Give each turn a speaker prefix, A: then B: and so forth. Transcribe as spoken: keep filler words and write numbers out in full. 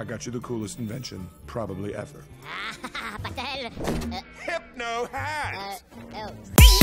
A: I got you the coolest invention, probably ever.
B: Ah, pastel. Uh,
C: Hypno hat!
B: uh, oh.